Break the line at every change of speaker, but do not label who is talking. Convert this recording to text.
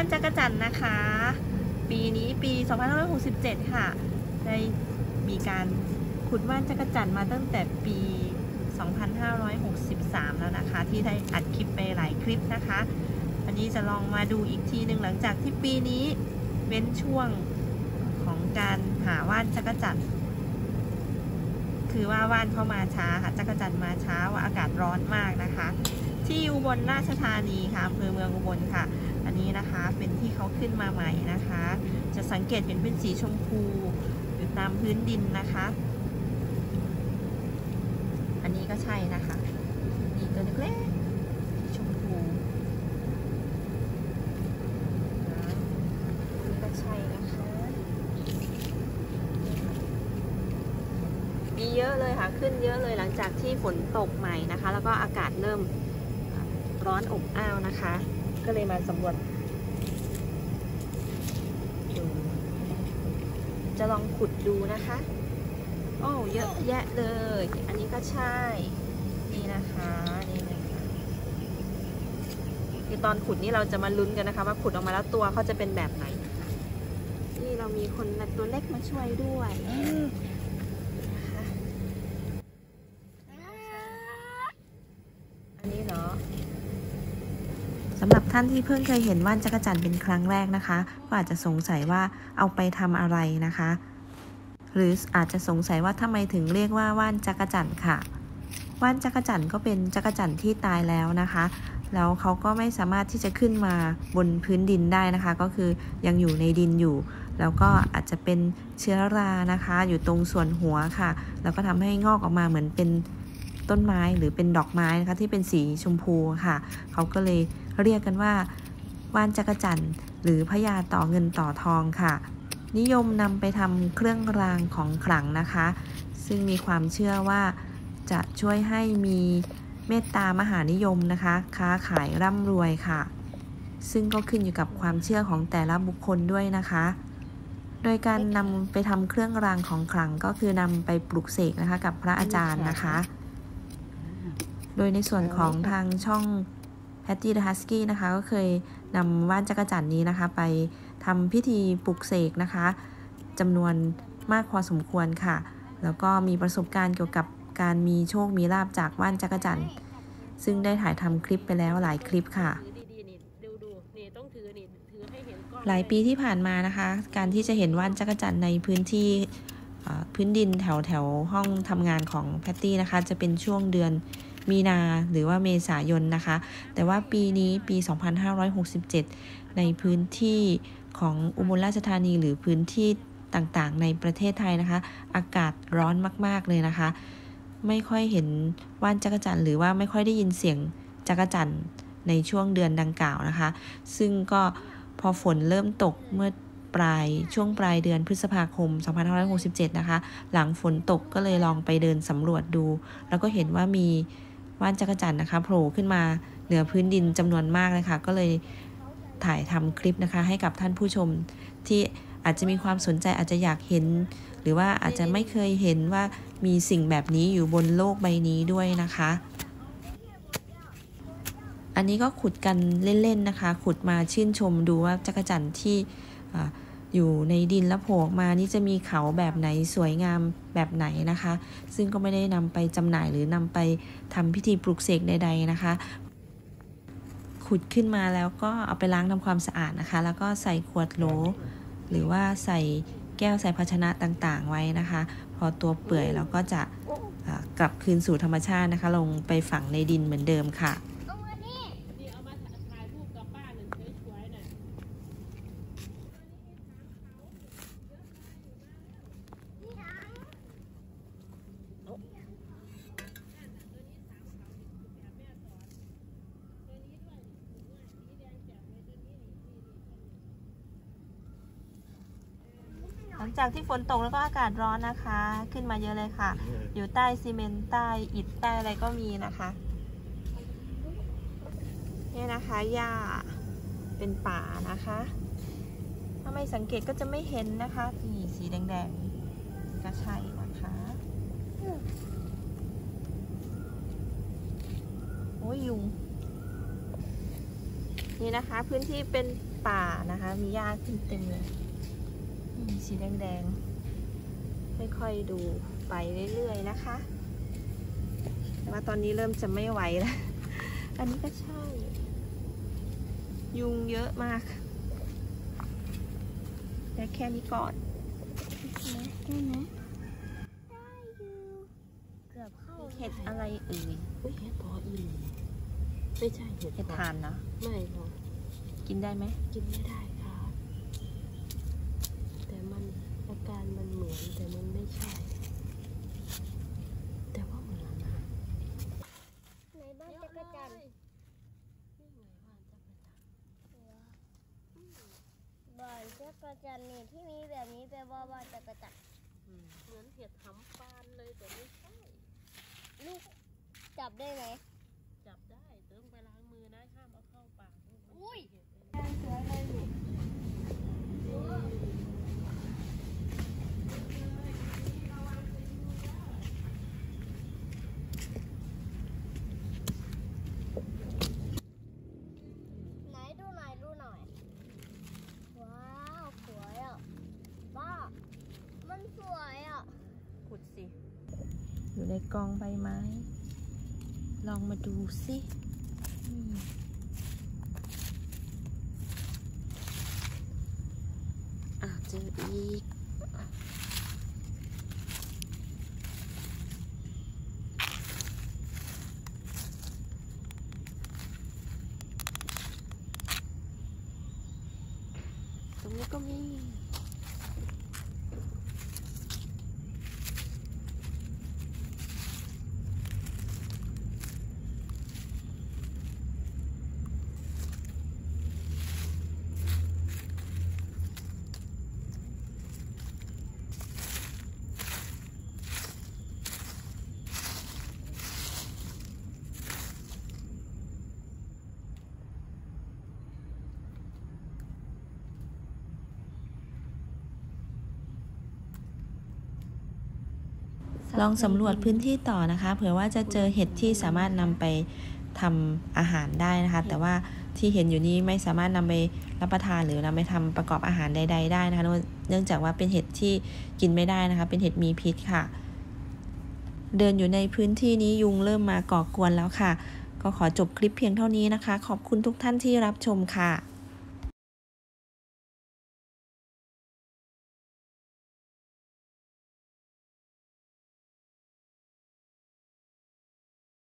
จักรจั่นนะคะปีนี้ปี 2567 ค่ะได้มีการขุดว่านจักรจั่นมาตั้งแต่ปี 2563 แล้วนะคะที่ได้อัดคลิปไปหลายคลิปนะคะวันนี้จะลองมาดูอีกทีหนึ่งหลังจากที่ปีนี้เว้นช่วงของการหาว่านจักรจั่นคือว่าว่านเข้ามาช้าค่ะจักรจั่นมาช้าว่าอากาศร้อนมากนะคะที่อุบลราชธานีค่ะอำเภอเมืองอุบลค่ะอันนี้นะคะเป็นที่เขาขึ้นมาใหม่นะคะจะสังเกตเห็นเป็นสีชมพูอยู่ตามพื้นดินนะคะอันนี้ก็ใช่นะคะนี่ตัวเล็กๆสีชมพูอันนี้ก็ใช่นะคะมีเยอะเลยค่ะขึ้นเยอะเลยหลังจากที่ฝนตกใหม่นะคะแล้วก็อากาศเริ่มร้อนอบอ้าวนะคะก็เลยมาสำรวจดูจะลองขุดดูนะคะโอ้เยอะแยะเลยอันนี้ก็ใช่นี่นะคะนี่นะคะคือตอนขุดนี่เราจะมาลุ้นกันนะคะว่าขุดออกมาแล้วตัวเขาจะเป็นแบบไหนนี่เรามีคนตัวเล็กมาช่วยด้วยนะคะอันนี้เหรอสำหรับท่านที่เพิ่งเคยเห็นว่านจักรจั่นเป็นครั้งแรกนะคะก็อาจจะสงสัยว่าเอาไปทำอะไรนะคะหรืออาจจะสงสัยว่าทำไมถึงเรียกว่าว่านจักรจั่นค่ะว่านจักรจั่นก็เป็นจักรจั่นที่ตายแล้วนะคะแล้วเขาก็ไม่สามารถที่จะขึ้นมาบนพื้นดินได้นะคะก็คือยังอยู่ในดินอยู่แล้วก็อาจจะเป็นเชื้อรานะคะอยู่ตรงส่วนหัวค่ะแล้วก็ทำให้งอกออกมาเหมือนเป็นต้นไม้หรือเป็นดอกไม้นะคะที่เป็นสีชมพูค่ะเขาก็เลยเรียกกันว่าว่านจักรจั่นหรือพญาต่อเงินต่อทองค่ะนิยมนำไปทำเครื่องรางของขลังนะคะซึ่งมีความเชื่อว่าจะช่วยให้มีเมตตามหานิยมนะคะค้าขายร่ำรวยค่ะซึ่งก็ขึ้นอยู่กับความเชื่อของแต่ละบุคคลด้วยนะคะโดยการนำไปทำเครื่องรางของขลังก็คือนำไปปลุกเสกนะคะกับพระอาจารย์นะคะโดยในส่วนของทางช่องPatty the Husky นะคะก็เคยนำว่านจักรจั่นนี้นะคะไปทำพิธีปลุกเสกนะคะจำนวนมากพอสมควรค่ะแล้วก็มีประสบการณ์เกี่ยวกับการมีโชคมีลาภจากว่านจักรจั่นซึ่งได้ถ่ายทำคลิปไปแล้วหลายคลิปค่ะหลายปีที่ผ่านมานะคะการที่จะเห็นว่านจักรจั่นในพื้นที่พื้นดินแถวห้องทำงานของแพตตี้นะคะจะเป็นช่วงเดือนมีนาหรือว่าเมษายนนะคะแต่ว่าปีนี้ปี 2567 ในพื้นที่ของอุบลราชธานีหรือพื้นที่ต่างๆในประเทศไทยนะคะอากาศร้อนมากๆเลยนะคะไม่ค่อยเห็นว่านจักรจั่นหรือว่าไม่ค่อยได้ยินเสียงจักรจั่นในช่วงเดือนดังกล่าวนะคะซึ่งก็พอฝนเริ่มตกเมื่อช่วงปลายเดือนพฤษภาคม 2567 นะคะหลังฝนตกก็เลยลองไปเดินสำรวจดูแล้วก็เห็นว่ามีว่านจักรจั่นนะคะโผล่ขึ้นมาเหนือพื้นดินจำนวนมากเลยค่ะก็เลยถ่ายทำคลิปนะคะให้กับท่านผู้ชมที่อาจจะมีความสนใจอาจจะอยากเห็นหรือว่าอาจจะไม่เคยเห็นว่ามีสิ่งแบบนี้อยู่บนโลกใบนี้ด้วยนะคะอันนี้ก็ขุดกันเล่นๆนะคะขุดมาชื่นชมดูว่าจักรจั่นที่อยู่ในดินแล้วโผล่ออกมานี่จะมีเขาแบบไหนสวยงามแบบไหนนะคะซึ่งก็ไม่ได้นำไปจำหน่ายหรือนำไปทำพิธีปลุกเสกใดๆนะคะขุดขึ้นมาแล้วก็เอาไปล้างทำความสะอาดนะคะแล้วก็ใส่ขวดโหลหรือว่าใส่แก้วใส่ภาชนะต่างๆไว้นะคะพอตัวเปื่อยเราก็จะกลับคืนสู่ธรรมชาตินะคะลงไปฝังในดินเหมือนเดิมค่ะหลังจากที่ฝนตกแล้วก็อากาศร้อนนะคะขึ้นมาเยอะเลยค่ะอยู่ใต้ซีเมนต์ใต้อิฐใต้อะไรก็มีนะคะนี่นะคะหญ้าเป็นป่านะคะถ้าไม่สังเกตก็จะไม่เห็นนะคะนี่สีแดงๆก็ใช่นะคะโอ้ยยุงนี่นะคะพื้นที่เป็นป่านะคะมีหญ้าขึ้นเต็มเลยสีแดงๆค่อยๆดูไปเรื่อยๆนะคะแต่ว่าตอนนี้เริ่มจะไม่ไหวแล้วอันนี้ก็ใช่ยุงเยอะมากแต่แค่นี้ก่อนได้ไหมได้อยู่เกือบเข้าเห็ดอะไรเอ่ย
อุ้ยเห็ดพออีหลีไม่ใช่เห็ด
ทานนะ
ไม่พอ
กินได้ไหม
กินไม่ได้ค่ะแต่มันอาการมันเหมือนแต่มันไม่ใช่แต่ว่าเหมือนนะ
ในบ้านจักรจันทร์
นี่ไงบ้านจักรจันทร์
บ้านจักรจันทร์นี่ที่มีแบบนี้แปลว่าบ้านจักรจันทร์
เหมือนเห็ดหำปานเลยแต่ไม่ใช่
ลูกจับได้ไหม
จับได้เติมไปล้างมือนะห้ามเอาเข้าปาก
อุ้ยไหนดูหน่อยว้าวสวยอ่ะบ้ามันสวยอ่ะ
ขุดสิอยู่ในกองใบไม้ลองมาดูสิเจออีกตรงนี้ก็มีลองสำรวจพื้นที่ต่อนะคะเผื่อว่าจะเจอเห็ดที่สามารถนำไปทำอาหารได้นะคะแต่ว่าที่เห็นอยู่นี้ไม่สามารถนำไปรับประทานหรือนำไปทำประกอบอาหารใดๆได้นะคะเนื่องจากว่าเป็นเห็ดที่กินไม่ได้นะคะเป็นเห็ดมีพิษค่ะเดินอยู่ในพื้นที่นี้ยุงเริ่มมาก่อกวนแล้วค่ะก็ขอจบคลิปเพียงเท่านี้นะคะขอบคุณทุกท่านที่รับชมค่ะ